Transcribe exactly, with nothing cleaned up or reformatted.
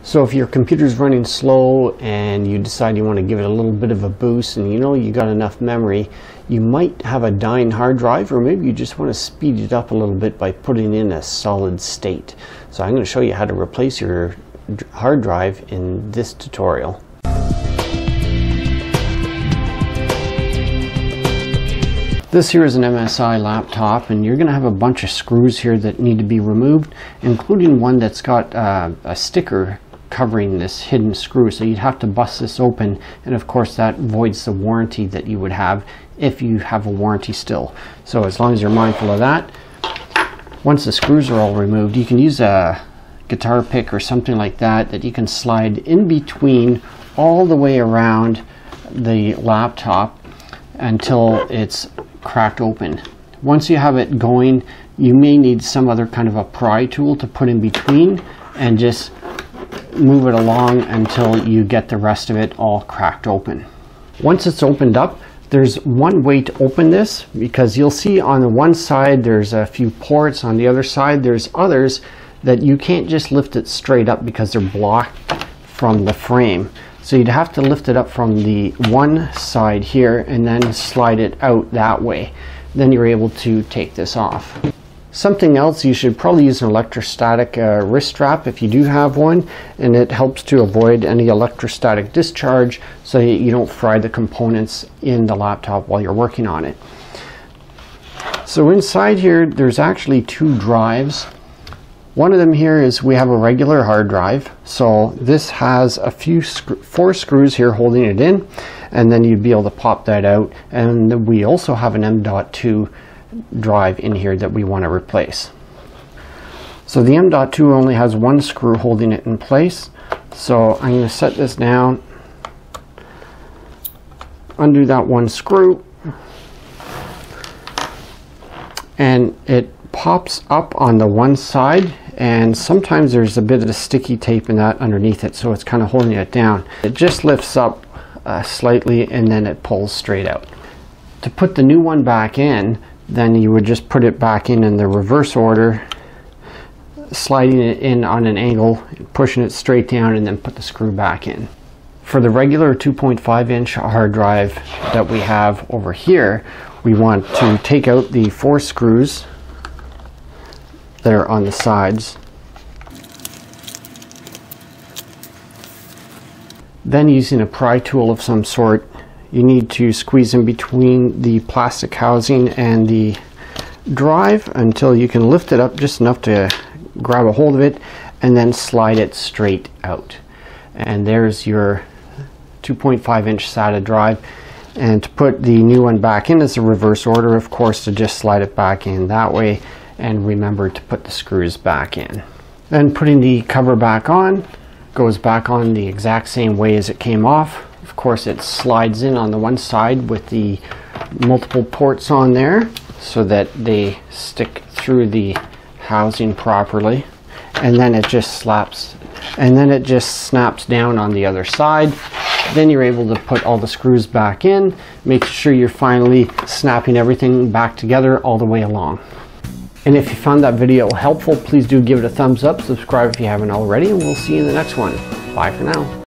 So if your computer's running slow and you decide you want to give it a little bit of a boost and you know you got enough memory, you might have a dying hard drive, or maybe you just want to speed it up a little bit by putting in a solid state. So I'm going to show you how to replace your hard drive in this tutorial. This here is an M S I laptop, and you're going to have a bunch of screws here that need to be removed, including one that's got uh, a sticker covering this hidden screw. So you'd have to bust this open, and of course that voids the warranty that you would have if you have a warranty still. So as long as you're mindful of that, once the screws are all removed, you can use a guitar pick or something like that that you can slide in between all the way around the laptop until it's cracked open. Once you have it going, you may need some other kind of a pry tool to put in between and just move it along until you get the rest of it all cracked open. Once it's opened up, there's one way to open this, because you'll see on the one side there's a few ports, on the other side there's others that you can't just lift it straight up because they're blocked from the frame. So you'd have to lift it up from the one side here and then slide it out that way. Then you're able to take this off. Something else, you should probably use an electrostatic uh, wrist strap if you do have one, and it helps to avoid any electrostatic discharge so that you don't fry the components in the laptop while you're working on it. So inside here there's actually two drives. One of them here is we have a regular hard drive, so this has a few sc four screws here holding it in, and then you'd be able to pop that out. And we also have an M dot two drive in here that we want to replace. So the M dot two only has one screw holding it in place, so I'm going to set this down, undo that one screw, and it pops up on the one side, and sometimes there's a bit of the sticky tape in that underneath it, so it's kind of holding it down. It just lifts up uh, slightly and then it pulls straight out. To put the new one back in, then you would just put it back in in the reverse order, sliding it in on an angle, pushing it straight down, and then put the screw back in. For the regular two point five inch hard drive that we have over here, we want to take out the four screws that are on the sides. Then, using a pry tool of some sort, you need to squeeze in between the plastic housing and the drive until you can lift it up just enough to grab a hold of it, and then slide it straight out. And there's your two point five inch SATA drive. And to put the new one back in is a reverse order, of course, to just slide it back in that way, and remember to put the screws back in. Then putting the cover back on goes back on the exact same way as it came off. Of course, it slides in on the one side with the multiple ports on there so that they stick through the housing properly, and then it just slaps and then it just snaps down on the other side. Then you're able to put all the screws back in, make sure you're finally snapping everything back together all the way along. And if you found that video helpful, please do give it a thumbs up, subscribe if you haven't already, and we'll see you in the next one. Bye for now.